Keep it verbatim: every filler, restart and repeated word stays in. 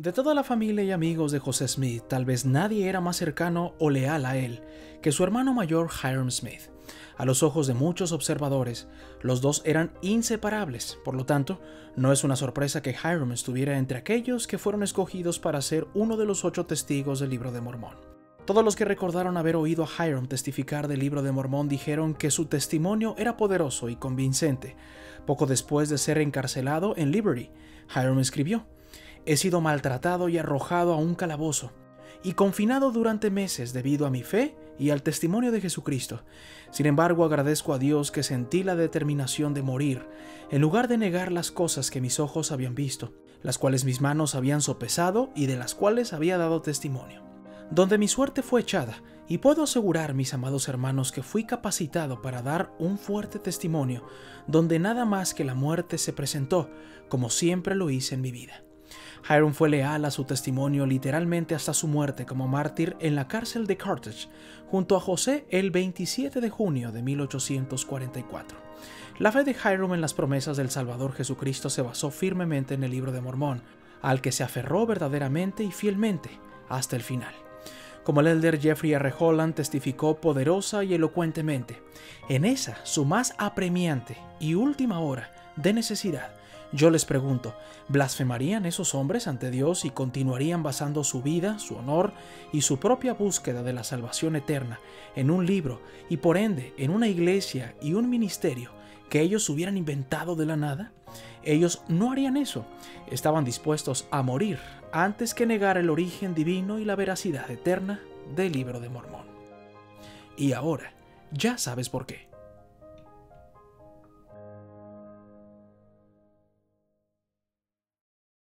De toda la familia y amigos de José Smith, tal vez nadie era más cercano o leal a él que su hermano mayor Hyrum Smith. A los ojos de muchos observadores, los dos eran inseparables. Por lo tanto, no es una sorpresa que Hyrum estuviera entre aquellos que fueron escogidos para ser uno de los ocho testigos del Libro de Mormón. Todos los que recordaron haber oído a Hyrum testificar del Libro de Mormón dijeron que su testimonio era poderoso y convincente. Poco después de ser encarcelado en Liberty, Hyrum escribió: «He sido maltratado y arrojado a un calabozo, y confinado durante meses debido a mi fe y al testimonio de Jesucristo. Sin embargo, agradezco a Dios que sentí la determinación de morir, en lugar de negar las cosas que mis ojos habían visto, las cuales mis manos habían sopesado y de las cuales había dado testimonio. Donde mi suerte fue echada, y puedo asegurar, mis amados hermanos, que fui capacitado para dar un fuerte testimonio, donde nada más que la muerte se presentó, como siempre lo hice en mi vida». Hyrum fue leal a su testimonio literalmente hasta su muerte como mártir en la cárcel de Carthage, junto a José el veintisiete de junio de mil ochocientos cuarenta y cuatro. La fe de Hyrum en las promesas del Salvador Jesucristo se basó firmemente en el Libro de Mormón, al que se aferró verdaderamente y fielmente hasta el final. Como el elder Jeffrey R. Holland testificó poderosa y elocuentemente, en esa su más apremiante y última hora de necesidad, yo les pregunto, ¿blasfemarían esos hombres ante Dios y continuarían basando su vida, su honor y su propia búsqueda de la salvación eterna en un libro y por ende en una iglesia y un ministerio que ellos hubieran inventado de la nada? Ellos no harían eso. Estaban dispuestos a morir antes que negar el origen divino y la veracidad eterna del Libro de Mormón. Y ahora, ya sabes por qué.